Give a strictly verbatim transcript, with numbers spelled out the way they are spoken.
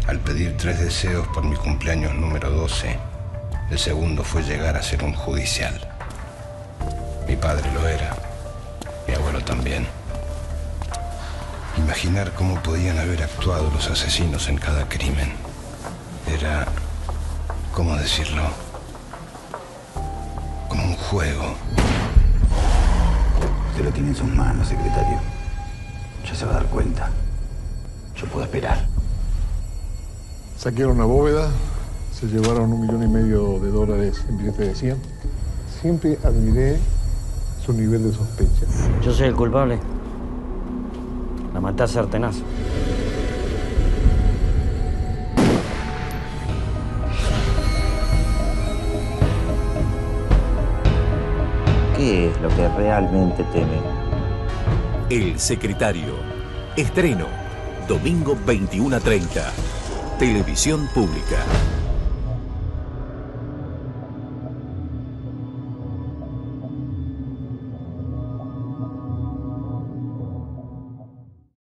Al pedir tres deseos por mi cumpleaños número doce, el segundo fue llegar a ser un judicial. Mi padre lo era, mi abuelo también. Imaginar cómo podían haber actuado los asesinos en cada crimen era, ¿cómo decirlo? Como un juego. Usted lo tiene en sus manos, secretario. Ya se va a dar cuenta. Yo puedo esperar. Saquearon una bóveda, se llevaron un millón y medio de dólares en billetes de cien. Siempre admiré su nivel de sospecha. Yo soy el culpable. La maté a sartenazo. ¿Qué es lo que realmente teme? El Secretario. Estreno. Domingo veintiuno a treinta. Televisión Pública.